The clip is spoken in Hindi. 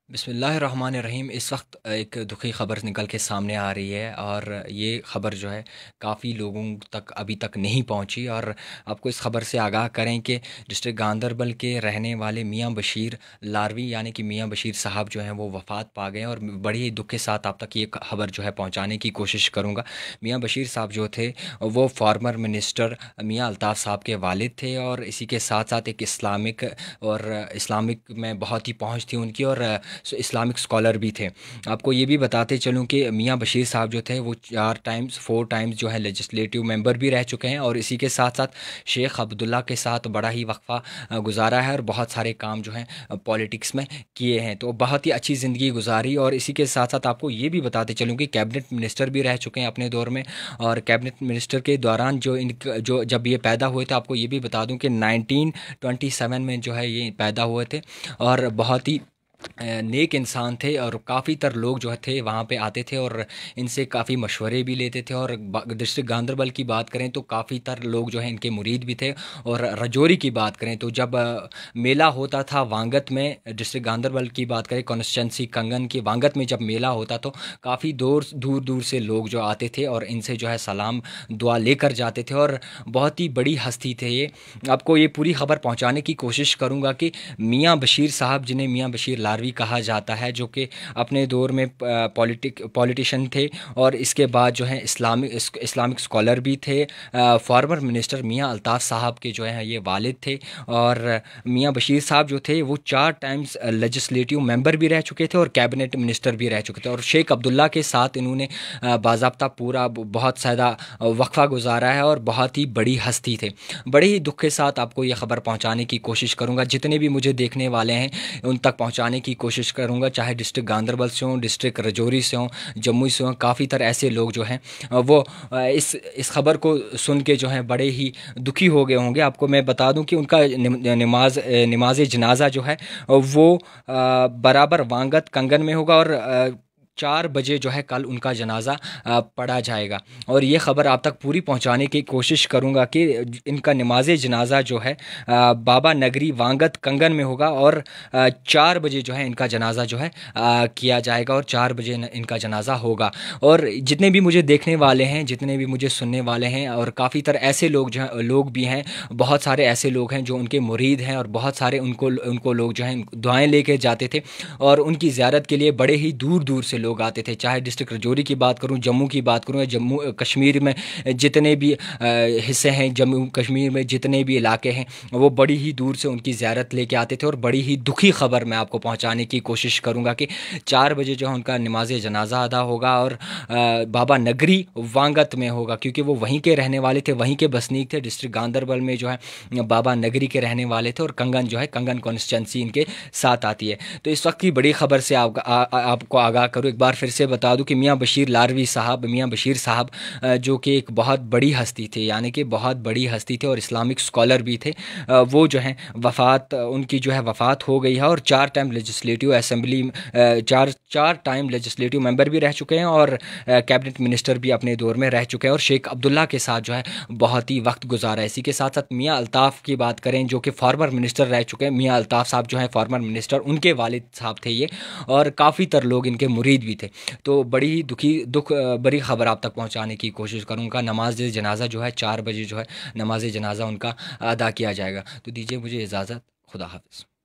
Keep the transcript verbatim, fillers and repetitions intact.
बिस्मिल्लाहिर्रहमानिर्रहीम। इस वक्त एक दुखी ख़बर निकल के सामने आ रही है और ये ख़बर जो है काफ़ी लोगों तक अभी तक नहीं पहुंची। और आपको इस ख़बर से आगाह करें कि डिस्ट्रिक्ट गांदरबल के रहने वाले मियां बशीर लारवी यानी कि मियां बशीर साहब जो हैं वो वफ़ात पा गए। और बड़ी ही दुख के साथ आप तक ये ख़बर जो है पहुँचाने की कोशिश करूँगा। मियाँ बशीर साहब जो थे वो फार्मर मिनिस्टर मियाँ अल्ताफ़ साहब के वालिद थे और इसी के साथ साथ एक इस्लामिक और इस्लामिक में बहुत ही पहुँच थी उनकी और इस्लामिक स्कॉलर भी थे। आपको ये भी बताते चलूँ कि मियाँ बशीर साहब जो थे वो चार टाइम्स फोर टाइम्स जो है लेजिस्लेटिव मेंबर भी रह चुके हैं और इसी के साथ साथ शेख अब्दुल्ला के साथ बड़ा ही वक्फा गुजारा है और बहुत सारे काम जो हैं पॉलिटिक्स में किए हैं। तो बहुत ही अच्छी ज़िंदगी गुजारी। और इसी के साथ साथ आपको ये भी बताते चलूँ कि कैबिनेट मिनिस्टर भी रह चुके हैं अपने दौर में। और कैबिनेट मिनिस्टर के दौरान जो इन जो जब ये पैदा हुए थे, आपको ये भी बता दूं कि नाइनटीन ट्वेंटी सेवन में जो है ये पैदा हुए थे और बहुत ही नेक इंसान थे और काफ़ी तर लोग जो थे वहाँ पे आते थे और इनसे काफ़ी मशवरे भी लेते थे। और डिस्ट्रिक्ट गांदरबल की बात करें तो काफ़ी तर लोग जो हैं इनके मुरीद भी थे। और रजौरी की बात करें तो जब मेला होता था वांगत में, डिस्ट्रिक्ट गांदरबल की बात करें कॉन्स्टिट्यूंसी कंगन की वांगत में जब मेला होता तो काफ़ी दूर दूर दूर से लोग जो आते थे और इनसे जो है सलाम दुआ लेकर जाते थे और बहुत ही बड़ी हस्ती थे ये। आपको ये पूरी खबर पहुँचाने की कोशिश करूँगा कि मियाँ बशीर साहब, जिन्हें मियाँ बशीर लारवी कहा जाता है, जो कि अपने दौर में पॉलिटिक पॉलिटिशियन थे और इसके बाद जो है इस्लामिक इस्लामिक स्कॉलर भी थे। फॉर्मर मिनिस्टर मियाँ अल्ताफ़ साहब के जो है ये वालिद थे। और मियाँ बशीर साहब जो थे वो चार टाइम्स लेजिस्लेटिव मेंबर भी रह चुके थे और कैबिनेट मिनिस्टर भी रह चुके थे। और शेख अब्दुल्ला के साथ इन्होंने बाज़ाब्ता पूरा बहुत ज़्यादा वक्फा गुजारा है और बहुत ही बड़ी हस्ती थे। बड़े ही दुख के साथ आपको ये ख़बर पहुँचाने की कोशिश करूँगा। जितने भी मुझे देखने वाले हैं उन तक पहुँचाने की कोशिश करूँगा, चाहे डिस्ट्रिक्ट गांदरबल से हों, डिस्ट्रिक्ट रजौरी से हों, जम्मू से हों। काफ़ी तरह ऐसे लोग जो हैं वो इस इस खबर को सुन के जो हैं बड़े ही दुखी हो गए होंगे। आपको मैं बता दूं कि उनका नमाज नमाज जनाजा जो है वो बराबर वांगत कंगन में होगा और चार बजे जो है कल उनका जनाजा पढ़ा जाएगा। और ये ख़बर आप तक पूरी पहुंचाने की कोशिश करूंगा कि इनका नमाज जनाजा जो है बाबा नगरी वांगत कंगन में होगा और चार बजे जो है इनका जनाजा जो है किया जाएगा और चार बजे इनका जनाजा होगा। और जितने भी मुझे देखने वाले हैं, जितने भी मुझे सुनने वाले हैं और काफ़ी तरह ऐसे लोग जो हैं लोग भी हैं, बहुत सारे ऐसे लोग हैं जो उनके मुरीद हैं और बहुत सारे उनको उनको लोग जो हैं दुआएँ लेके जाते थे और उनकी ज़ियारत के लिए बड़े ही दूर दूर से लोग आते थे। चाहे डिस्ट्रिक्ट रजौरी की बात करूं, जम्मू की बात करूं या जम्मू कश्मीर में जितने भी हिस्से हैं, जम्मू कश्मीर में जितने भी इलाके हैं, वो बड़ी ही दूर से उनकी ज़ियारत लेके आते थे। और बड़ी ही दुखी ख़बर मैं आपको पहुंचाने की कोशिश करूंगा कि चार बजे जो है उनका नमाज जनाजा अदा होगा और बाबा नगरी वांगत में होगा, क्योंकि वो वहीं के रहने वाले थे, वहीं के बसनीक थे। डिस्ट्रिक्ट गांदरबल में जो है बाबा नगरी के रहने वाले थे और कंगन जो है कंगन कॉन्स्टिट्यूंसी इनके साथ आती है। तो इस वक्त की बड़ी ख़बर से आप, आ, आ, आपको आगाह करूँ। एक बार फिर से बता दूं कि मियाँ बशीर लारवी साहब, मियाँ बशीर साहब जो कि एक बहुत बड़ी हस्ती थे, यानी कि बहुत बड़ी हस्ती थे और इस्लामिक स्कॉलर भी थे, वो जो हैं वफ़ात उनकी जो है वफ़ात हो गई है। और चार टाइम लेजिस्लेटिव असेंबली चार चार टाइम लेजिस्लेटिव मेंबर भी रह चुके हैं और कैबिनेट मिनिस्टर भी अपने दौर में रह चुके हैं और शेख अब्दुल्ला के साथ जो है बहुत ही वक्त गुजारा है। इसी के साथ साथ मियाँ अल्ताफ़ की बात करें जो कि फार्मर मिनिस्टर रह चुके हैं, मियाँ अल्ताफ़ साहब जो है फार्मर मिनिस्टर, उनके वालिद साहब थे ये और काफ़ी तर लोग इनके मुरीद भी थे। तो बड़ी ही दुखी दुख बड़ी ख़बर आप तक पहुंचाने की कोशिश करूंगा। नमाज जनाजा जो है चार बजे जो है नमाज जनाजा उनका अदा किया जाएगा। तो दीजिए मुझे इजाज़त। खुदा हाफ़िज़।